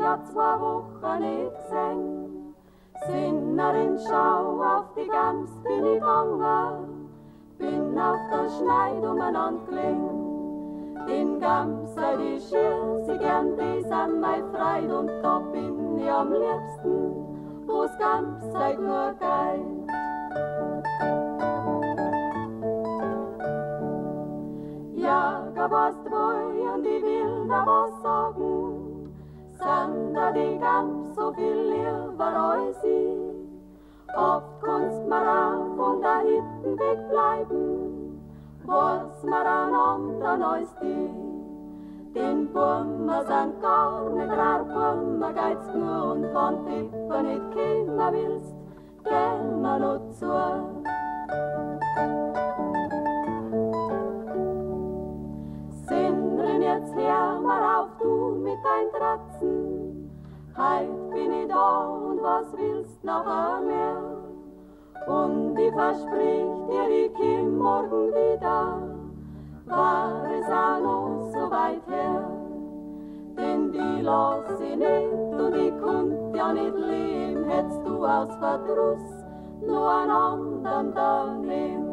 ja 2 Wochen nicht gesehen. Sinnerin, schau auf die Gams, bin ich gegangen, bin auf der Schneid umeinander gelegen. Den Gams sei die Schier, sie gern, die sind mein Freud, und da bin ich am liebsten, wo's Gams sei nur geil. Ja, warst wohl, und ich will da was sagen, sind da die Gams so viel lieber als ich. Oft kannst mir auch von der Hütten wegbleiben, was mir an anderen als die. Den Bummer sind gar nicht rar, Bummer geht's nur, und wenn du nicht kommen willst, gehen wir noch zu. Sinnrin, jetzt hör mal auf, du mit dein Tratzen. Heut bin ich da, und was willst nachher mehr? Und ich versprich dir, ich komm morgen wieder, war es auch noch so weit her. Denn die lass ich nicht, und ich konnt ja nicht leben, hättest du aus Verdruss nur einen anderen da nehmen.